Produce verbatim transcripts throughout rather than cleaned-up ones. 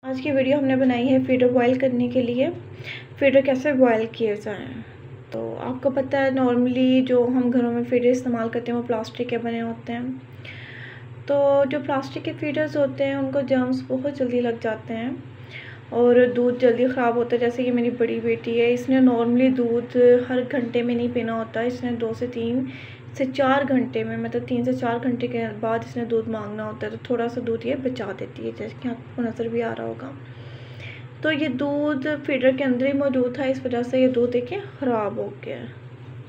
आज की वीडियो हमने बनाई है फीडर बॉयल करने के लिए। फीडर कैसे बॉयल किए जाएं। तो आपको पता है नॉर्मली जो हम घरों में फीडर इस्तेमाल करते हैं वो प्लास्टिक के बने होते हैं। तो जो प्लास्टिक के फीडर्स होते हैं उनको जर्म्स बहुत जल्दी लग जाते हैं और दूध जल्दी ख़राब होता है। जैसे कि मेरी बड़ी बेटी है, इसने नॉर्मली दूध हर घंटे में नहीं पीना होता, इसने दो से तीन से चार घंटे में मतलब तीन से चार घंटे के बाद इसने दूध मांगना होता है। तो थोड़ा सा दूध ये बचा देती है, जैसे कि आपको नज़र भी आ रहा होगा। तो ये दूध फीडर के अंदर ही मौजूद था, इस वजह से ये दूध देखिए ख़राब हो गया है।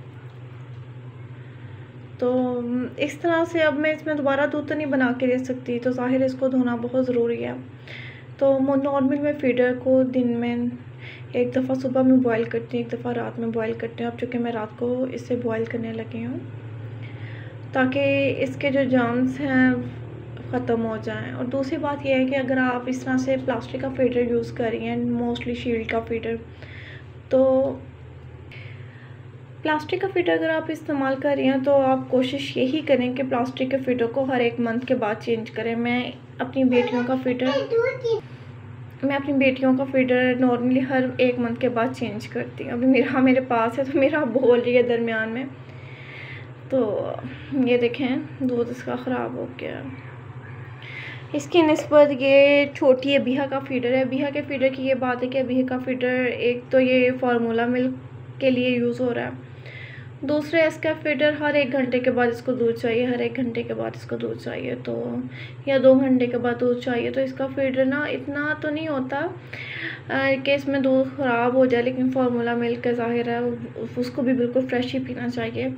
तो इस तरह से अब मैं इसमें दोबारा दूध तो नहीं बना के दे सकती, तो ज़ाहिर इसको धोना बहुत ज़रूरी है। तो नॉर्मल मैं फीडर को दिन में एक दफ़ा सुबह में बॉईल करती हूँ, एक दफ़ा रात में बॉईल करती हूँ। अब चूँकि मैं रात को इसे बॉईल करने लगी हूँ ताकि इसके जो जर्म्स हैं ख़त्म हो जाएं। और दूसरी बात यह है कि अगर आप इस तरह से प्लास्टिक का फीडर यूज़ कर रही हैं, मोस्टली शील्ड का फीडर, तो प्लास्टिक का फीडर अगर आप इस्तेमाल कर रही हैं तो आप कोशिश यही करें कि प्लास्टिक के फीडर को हर एक मंथ के बाद चेंज करें। मैं अपनी बेटियों का फीडर मैं अपनी बेटियों का फीडर नॉर्मली हर एक मंथ के बाद चेंज करती हूँ। अभी मेरा मेरे पास है तो मेरा बोल रही है दरमियान में। तो ये देखें दूध इसका ख़राब हो गया। इसकी निस्बत ये छोटी है बिहा का फीडर है। बिहा के फीडर की ये बात है कि बिहा का फीडर एक तो ये फार्मूला मिल्क के लिए यूज़ हो रहा है, दूसरे इसका फीडर हर एक घंटे के बाद इसको दूध चाहिए, हर एक घंटे के बाद इसको दूध चाहिए, तो या दो घंटे के बाद दूध चाहिए। तो इसका फीडर ना इतना तो नहीं होता कि इसमें दूध ख़राब हो जाए, लेकिन फार्मूला मिल्क का ज़ाहिर है उसको भी बिल्कुल फ्रेश ही पीना चाहिए।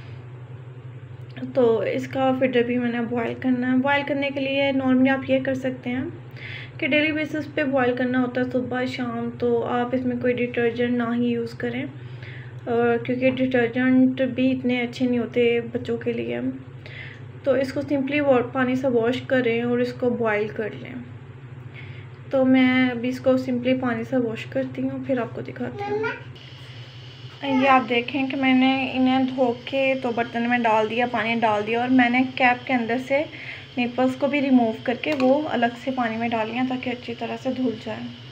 तो इसका फीडर भी मैंने बॉयल करना है। बॉयल करने के लिए नॉर्मली आप ये कर सकते हैं कि डेली बेसिस पे बॉयल करना होता है सुबह शाम। तो आप इसमें कोई डिटर्जेंट ना ही यूज़ करें, और क्योंकि डिटर्जेंट भी इतने अच्छे नहीं होते बच्चों के लिए। तो इसको सिंपली पानी से वॉश करें और इसको बॉयल कर लें। तो मैं अभी इसको सिंपली पानी से वॉश करती हूँ, फिर आपको दिखाती हूँ। ये आप देखें कि मैंने इन्हें धो के तो बर्तन में डाल दिया, पानी डाल दिया, और मैंने कैप के अंदर से निपल्स को भी रिमूव करके वो अलग से पानी में डाल लिया ताकि अच्छी तरह से धुल जाए।